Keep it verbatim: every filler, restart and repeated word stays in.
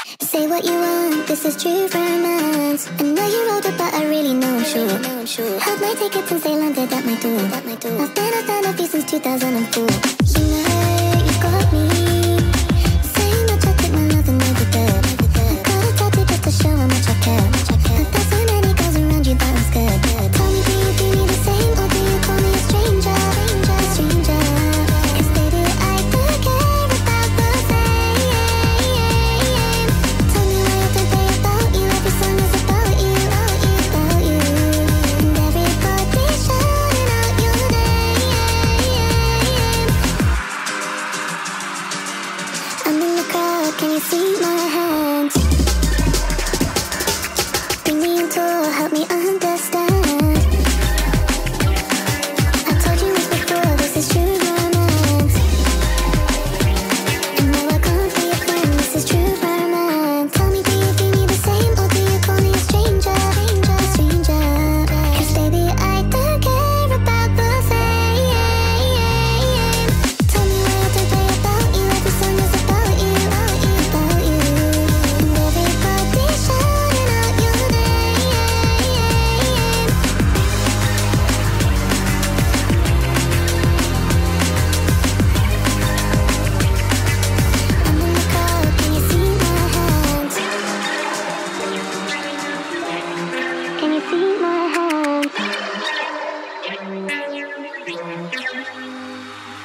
Say what you want, this is true romance. I know you wrote it, but I really know I'm sure. Held my ticket since they landed at my door. I've been a fan of you since two thousand four. You know you've got me saying that I take my love and make it good. I got a tattoo just to show how much I care. But there's so many girls around you that I'm scared. Tell me, do you do me the same, or do you call me a stranger? A stranger. 'Cause baby, I do care about the same. Tell me why every day about you, every song is about you, about you, about you. And everybody's shouting out your name. I'm in the crowd, can you see my hands? Bring me in tour, help me understand. I told you once before, this is true romance. And no, I can't be your friend, this is true romance. Tell me, do you do me the same, or do you call me a stranger? A stranger. 'Cause baby, I do care about the same. Tell me why every day about you, every song is about you, about you, about you. And everybody's shouting out your name. I'm in the crowd, can you see my hands? Can you see my hands?